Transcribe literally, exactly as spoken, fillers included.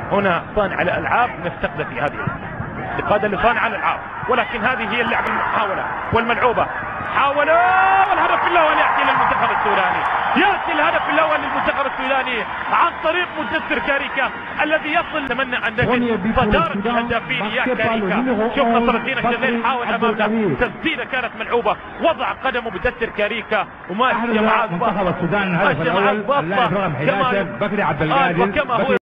هنا صانع الالعاب نفتقده في هذه القادة لصانع الالعاب، ولكن هذه هي اللعبة المحاولة والملعوبة. حاولوا والهدف الاول ياتي للمنتخب السوداني، ياتي الهدف الاول للمنتخب السوداني عن طريق مدثر كاريكا الذي يصل. نتمنى ان نجد صدارة الهدافين يا كاريكا. شوف نصر الدين الشغيل حاول امامنا، تسديده كانت ملعوبة، وضع قدمه مدثر كاريكا وماشي مع منتخب السودان الهدف الاول اللاعب رقم احد عشر بكري عبد القادر.